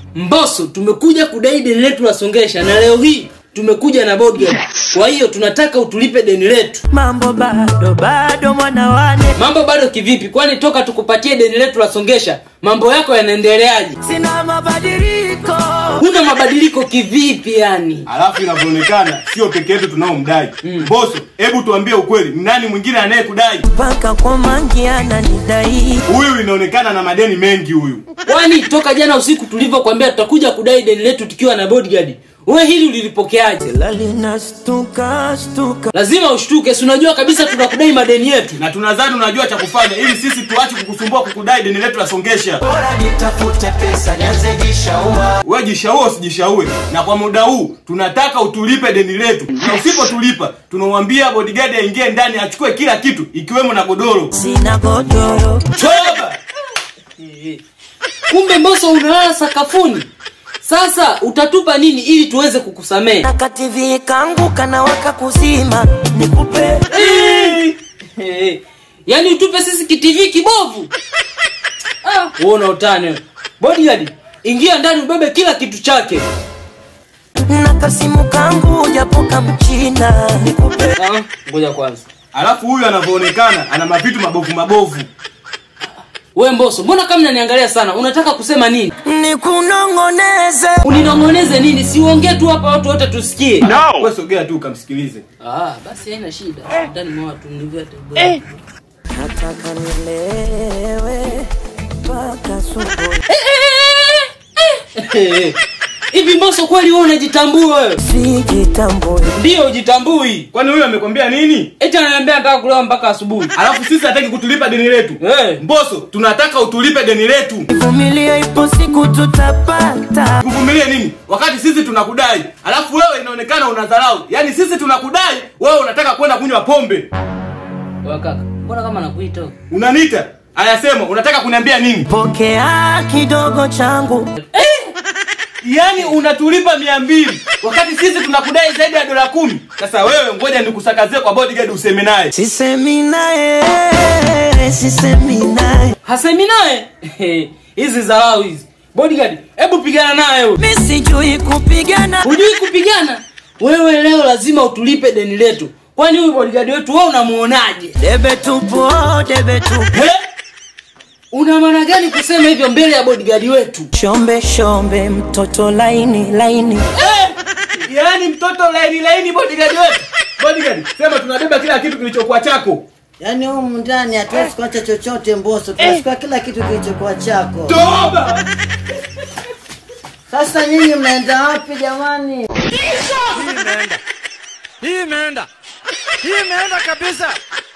Mbosso, tumekuja kudai deni letu la Songesha na leo hii tumekuja na bodyguard. Kwa hiyo tunataka utulipe deni letu. Mambo bado mwana wane. Mambo bado kivipi? Kwani toka tukupatie deni letu la Songesha mambo yako yanaendeleaje? Sina mabadiliko. Huna mabadiliko kivipi yani? Alafu inavyoonekana sio peke yetu tunaomdai. Mbosso, hebu tuambie ukweli, ni nani mwingine anayekudai? Mpaka kwa mangi ananidai. Huyu inaonekana na madeni mengi huyu. Kwani toka jana usiku tulivyokuambia tutakuja kudai deni letu tukiwa na bodyguard, wewe hili ulilipokeaje? Lali nastuka. Lazima ushtuke, si unajua kabisa tunakudai madeni yetu. Na tunadhani unajua cha kufanya ili sisi tuache kukusumbua kukudai deni letu la Songesha. Bora nitafute pesa nianze jishaua. Wewe jishaue usijishaue. Na kwa muda huu tunataka utulipe deni letu. Na usipotulipa tunamwambia bodyguard aingie ndani achukue kila kitu ikiwemo na godoro. Sina godoro. Choba! Kumbe Mbosso unalala sakafuni. Sasa utatupa nini ili tuweze kukusamea? Naka TV kangu kana waka kuzima. Nikupe. Yaani utupe sisi TV kibovu? Uona utani. Bodyguard, ingia ndani ubebe kila kitu chake. Naka simu kangu japoka mchina. Nikupe. Ngoja kwanza. Alafu huyu anavyoonekana ana mavitu mabovu. Wewe Mbosso, mbona kama unaniangalia sana? Unataka kusema nini? Nikunongoneze. Uninongoneze nini? Si uongee tu hapa watu wote tusikie. No. Wewe sogea tu ukamsikilize. Basi haina shida. Ndani mwa watu nilivyo hata. Nataka nilewe mpaka asubuhi. Hivi Mbosso kweli wewe unajitambua wewe? Sijitambui. Ndio ujitambui. Kwani huyu amekwambia nini? Eti ananiambia nataka kulewa mpaka asubuhi. Alafu sisi hataki kutulipa deni letu. Mbosso, tunataka utulipe deni letu. Vumilia ipo siku tutapata. Kuvumilia nini? Wakati sisi tunakudai. Alafu wewe inaonekana unadharau. Yaani sisi tunakudai, wewe unataka kwenda kunywa pombe. Wewe kaka, mbona kama nakuita? Unaniita? Ayasema, unataka kuniambia nini? Pokea kidogo changu. Yaani unatulipa 200 wakati sisi tunakudai zaidi ya $10. Sasa wewe ngoja nikusakazie kwa bodyguard useme naye. Sisemi naye. Hasemi naye? Hizi dharau hizi. Bodyguard, hebu pigana naye wewe. Mimi sijui kupigana. Hujui kupigana? Wewe leo lazima utulipe deni letu. Kwani huyu bodyguard wetu wewe unamuonaje? Debe tupo. Una maana gani kusema hivyo mbele ya bodyguard wetu? Shombe mtoto laini. Yaani mtoto laini bodyguard wetu. Bodyguard, sema tunabeba kila kitu kilichokuwa chako. Yaani humu ndani hatuwezi kuacha chochote Mbosso, tunachukua kila kitu kilichokuwa chako. Toba! Sasa nyinyi mnaenda wapi jamani? Hii imeenda kabisa.